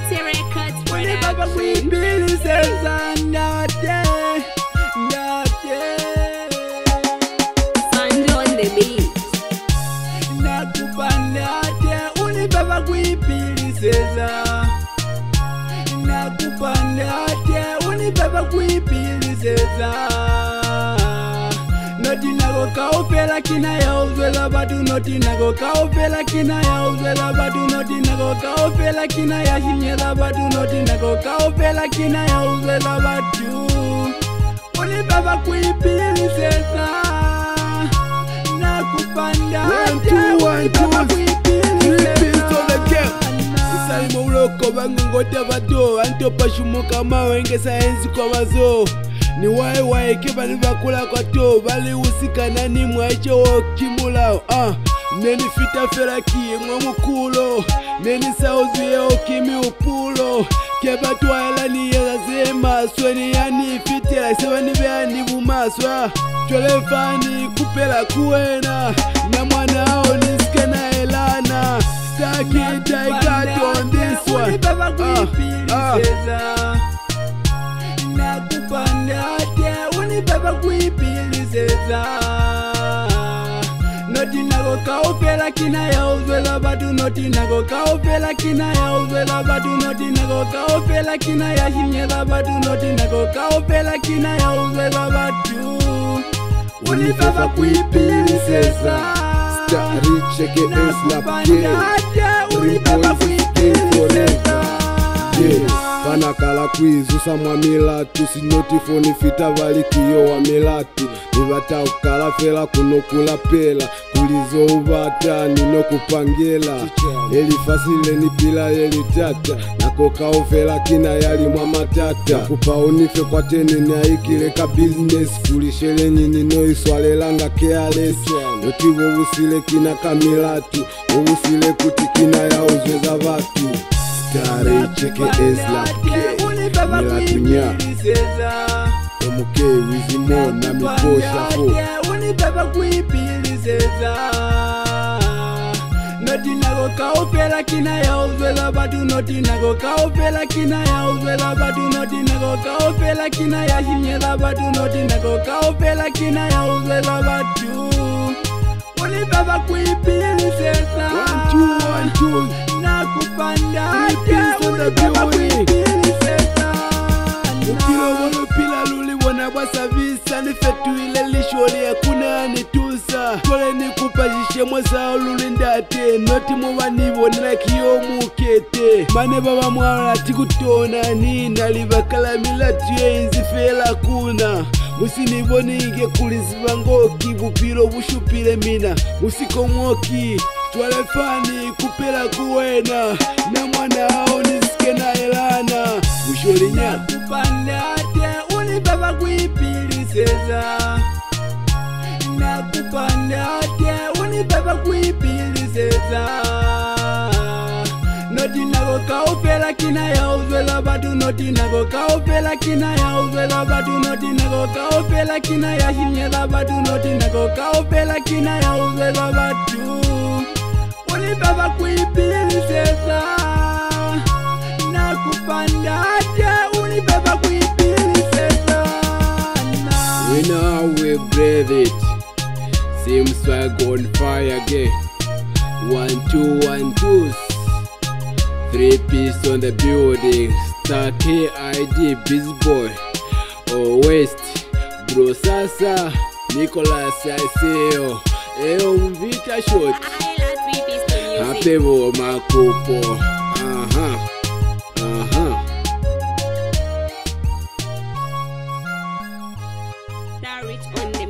Unibeba kuipiliseza ndate Sound on the beat. Nakupandate unibeba kuipiliseza Nakupandate unibeba kuipiliseza Noti nago kaupela kina ya uzwela batu Noti nago kaupela kina ya uzwela batu Noti nago kaupela kina ya shinyela batu Noti nago kaupela kina ya uzwela batu Unibeba kuipiliseza Nakupandate unibeba kuipiliseza Salimo uloko bangu ngote bato Antopa shumoka mawenge saenzi kwa mazo Ni wae keba ni bakula kwa to Bali usika nani mwaicho wakimulao Neni fita ferakie mwa mukulo Neni sauzuye okimi upulo Keba tuwaela ni yeza zema Sweni yani fitila sewa ni bea ni bumaswa Chole fani kupela kuena Na mwana hao niske na elana Staki got on this one. Nakupandate unibeba kuipiliseza Noti nago kaupela kina ya uzwela batu Noti nago kaupela kina ya uzwela batu Noti nago kaupela kina ya shinyela batu Noti nago kaupela kina ya uzwela batu Unibeba kuipiliseza Richeke eslap unibeba kuipiliseza Panakala kwizusa mwa milatu Sinotifoni fita valikiyo wa milatu Nibata ukala fela kunokula pela Kulizo ubata nino kupangela Elifasile ni pila elitata Nakoka ufela kina yali mwa matata Kupa unife kwa teni na ikileka business Kulishele nyini no iswalelanga careless Notivo usile kina kamilatu Usile kuti kina ya uzweza vatu Stare cheke eslap unibeba kuipiliseza MK wizimo na mikosha fo Unibeba kuipiliseza Noti nago kaupela kina ya uzwela batu Noti nago kaupela kina ya uzwela batu Noti nago kaupela kina ya shinyela batu Noti nago kaupela kina ya uzwela batu Unibeba kuipiliseza Nakupandate unibeba kuipiliseza Ukilo luli wana basa visa Nifetu ile lisholi ya kuna anitusa Kole ni kupajishe mwasa luli ndate Noti mwa nivo nina kiyo mukete Mane baba mwala tikutona nina Libakala milatu ya inzifela kuna Musinivo nige kuliziva ngoki Bupilo bushupile mina Musiko mwoki Twale fani kupela kuwena Na mwana hao nisike na elana Usholinya Nakupandate unibeba kuipiliseza Nakupandate unibeba kuipiliseza Noti nago kaupela kina ya uzwela batu Noti nago kaupela kina ya uzwela batu Noti nago kaupela kina ya shinyela batu Noti nago kaupela kina ya uzwela batu Unibeba kuipiliseza Nakupandate unibeba kuipiliseza We know how we breathe it Seems like on fire again 1, 2, 1, 2 3 PISTOL on the building Start KID Busy Boy West Bro Sasa Nicholas Iseo Eo mvita shot Hapevo makupo That rich on